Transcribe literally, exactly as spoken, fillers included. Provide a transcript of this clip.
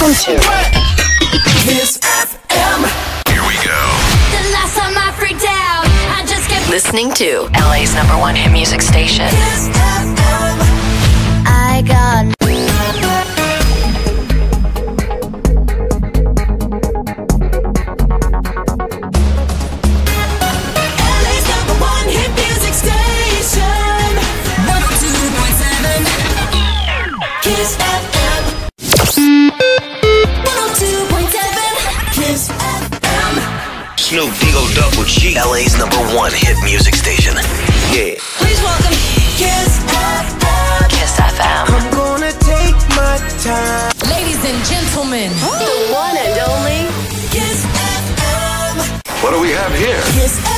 Welcome to KIIS F M. Here we go. The last time I freaked out, I just kept listening to L A's number one hit music station. KIIS F M. I got L A's number one hit music station. one oh two point seven. KIIS F M. one oh two point seven. KIIS F M. Snoop Digo Double G. L A's number one hit music station. Yeah. Please welcome KIIS F M. KIIS F M. I'm gonna take my time. Ladies and gentlemen, The one and only KIIS F M. What do we have here? KIIS